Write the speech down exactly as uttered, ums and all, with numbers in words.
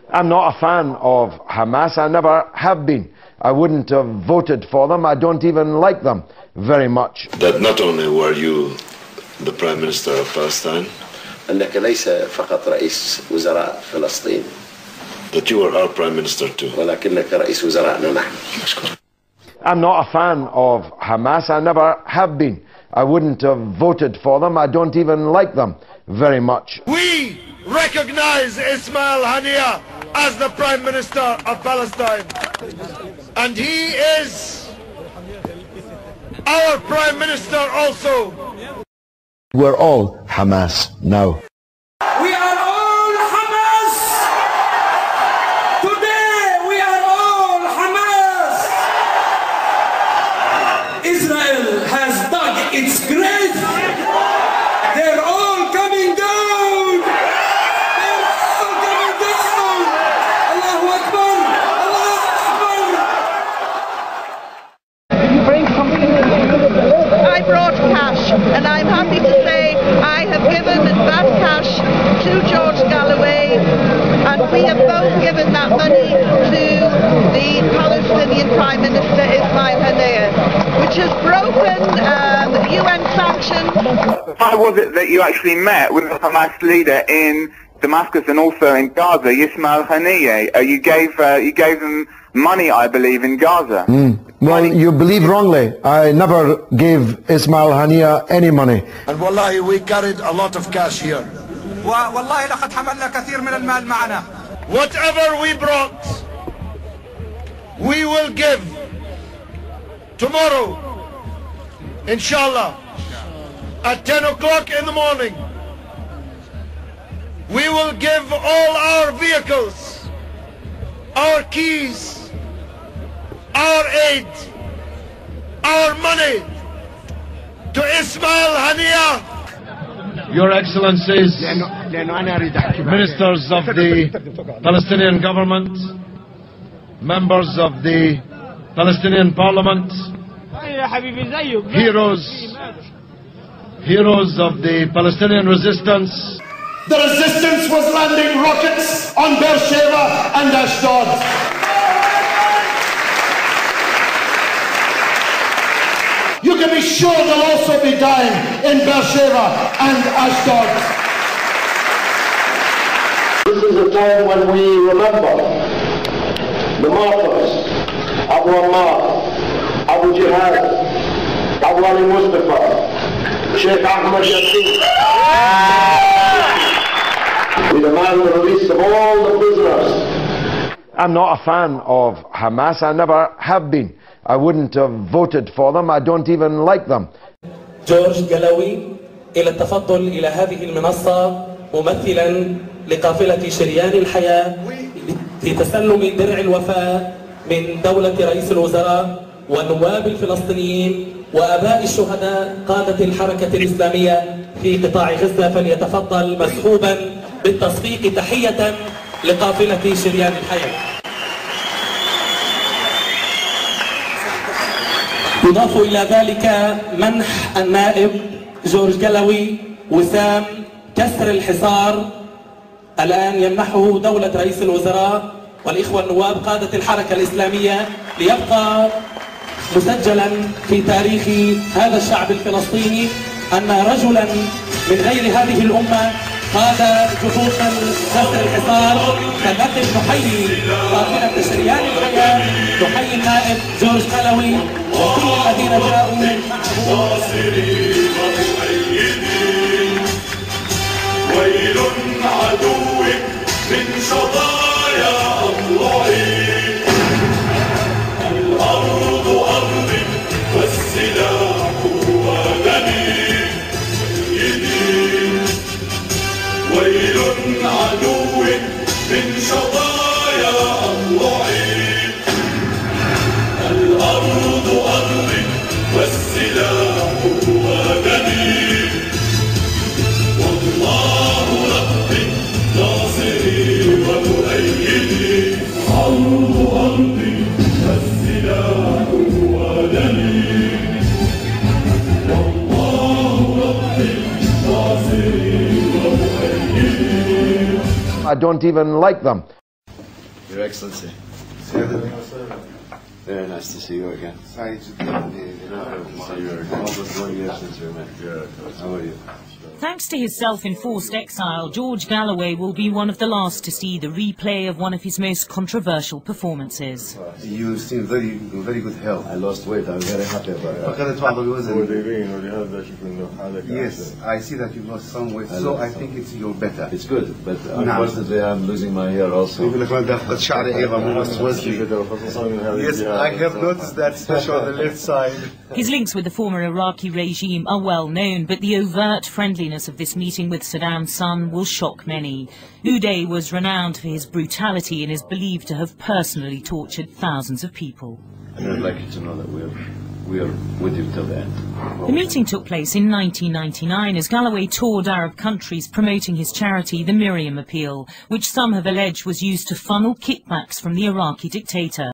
I'm not a fan of Hamas. I never have been. I wouldn't have voted for them. I don't even like them very much. That not only were you the Prime Minister of Palestine, أنك ليس فقط رئيس وزراء فلسطين, that you were our Prime Minister too. ولكنك رئيس وزرائنا نحن. I'm not a fan of Hamas. I never have been. I wouldn't have voted for them. I don't even like them very much. We recognize Ismail Haniyeh as the Prime Minister of Palestine. And he is our Prime Minister also. We're all Hamas now. We are all Hamas! Today we are all Hamas! Israel has dug its grave. They're all coming down! They're all coming down! Allahu Akbar! Allahu Akbar! You bring something. I brought cash, and I'm happy to say I have given that cash to George Galloway, and we have both given that money to the Palestinian Prime Minister Ismail Haniyeh, which has broken um, U N sanctions. Why was it that you actually met with the Hamas leader in Damascus and also in Gaza, Ismail Haniyeh? Uh, you gave uh, you gave them money, I believe, in Gaza. Mm. Well, money. You believe wrongly. I never gave Ismail Haniyeh any money. And wallahi, we carried a lot of cash here. والله لقد حملنا كثير من المال معنا. Whatever we brought, we will give tomorrow, inshallah, at ten o'clock in the morning. We will give all our vehicles, our keys, our aid, our money to Ismail Haniyeh. Your Excellencies, Ministers of the Palestinian government, members of the Palestinian Parliament, heroes, heroes of the Palestinian resistance. The resistance was landing rockets on Beersheba and Ashdod. You can be sure they'll also be dying in Beersheba and Ashdod. This is a time when we remember the martyrs, Abu Ammar, Abu Jihad, Abu Ali Mustafa, Sheikh Ahmed Yassin. We demand the release of all the prisoners. I'm not a fan of Hamas. I never have been. I wouldn't have voted for them. I don't even like them. جورج جلاوي إلى التفضل إلى هذه المنصة ممثلا لقافلة شريان الحياة في تسلم درع الوفاء من دولة رئيس الوزراء والنواب الفلسطينيين وآباء الشهداء قادة الحركة الإسلامية في قطاع غزة، فليتفضل مسحوبا بالتصفيق تحية لقافلة شريان الحياة. يضاف إلى ذلك منح النائب جورج جلاوي وسام كسر الحصار الآن يمنحه دولة رئيس الوزراء والإخوة النواب قادة الحركة الإسلامية، ليبقى مسجلا في تاريخ هذا الشعب الفلسطيني أن رجلا من غير هذه الأمة قاد جهود كسر الحصار. فنقف نحيي قافلة شريان الحياة، نحيي النائب جورج جلاوي وكل الذين جاءوا معه. ويل عدو من شظايا أضلعي، الأرض أرضي والسلاح هو دمي. ويل عدو من شظايا أضلعي، الأرض أرضي والسلاح هو دمي. والله ربي ناصري ومؤيدي، الأرض أرضي والسلاح هو دمي. والله ربي ناصري ومؤيدي. I don't even like them. Your Excellency. Very nice to see you again. Very nice to see you again. Almost one year since we met. How are you? Thanks to his self-enforced exile, George Galloway will be one of the last to see the replay of one of his most controversial performances. You seem very, very good health. I lost weight. I'm very happy about it. Yes, I see that you've lost some weight, so I think it's you're better. It's good, but unfortunately I'm losing my hair also. Yes, I have noticed that, especially on the left side. His links with the former Iraqi regime are well known, but the overt friendliness of this meeting with Saddam's son will shock many. Uday was renowned for his brutality and is believed to have personally tortured thousands of people. And I'd like you to know that we're, we're with you till the end. The meeting took place in nineteen ninety-nine as Galloway toured Arab countries promoting his charity, the Miriam Appeal, which some have alleged was used to funnel kickbacks from the Iraqi dictator.